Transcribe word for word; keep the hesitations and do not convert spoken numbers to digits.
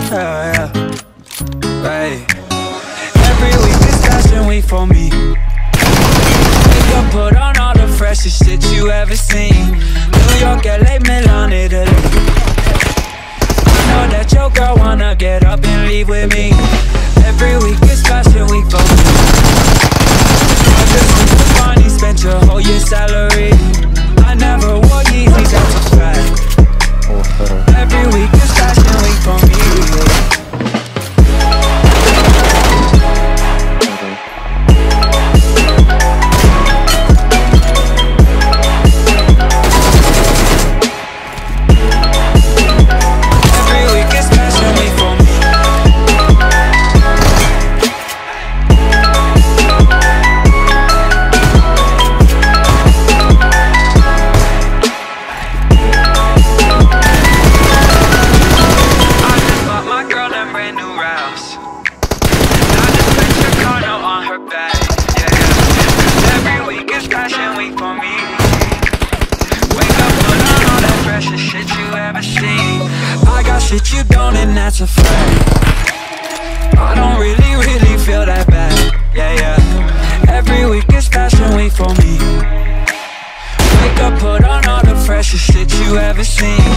yeah, yeah. Right. Every week is Fashion Week for me. Wake up, put on all the freshest shit you ever seen. New York, L A, Milan, Italy. I know that your girl wanna get up and leave with me. Every week is Fashion Week for me. I just went to Barney, spent your whole year's salary. I never wore Yeezys, that's a fact. Every week is Fashion Week for me. Shit you don't, and that's a fact. I don't really, really feel that bad. Yeah, yeah. Every week is Fashion Week for me. Wake up, put on all the freshest shit you ever seen.